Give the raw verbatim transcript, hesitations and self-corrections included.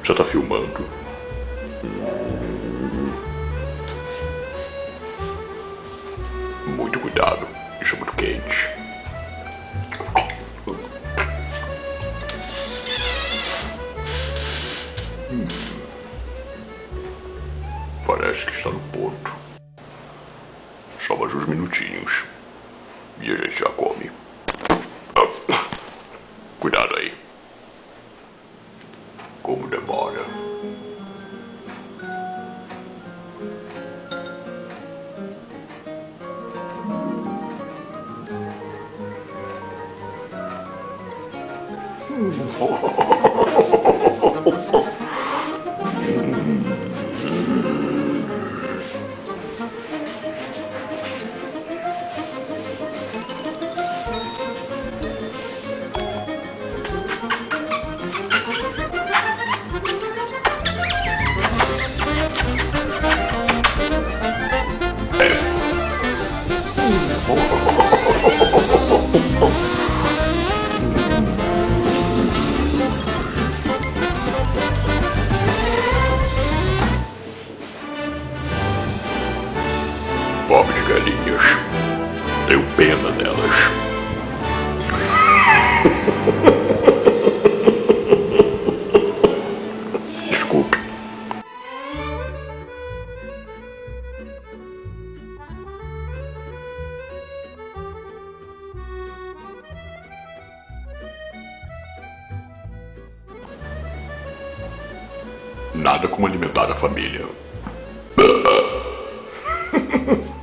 Já tá filmando. Muito cuidado, isso é muito quente. Hum. Parece que está no ponto. Só mais uns minutinhos e a gente já come. Ah. Cuidado aí. Como demora. Pobres galinhas. Tenho pena delas. Desculpe. Nada como alimentar a família.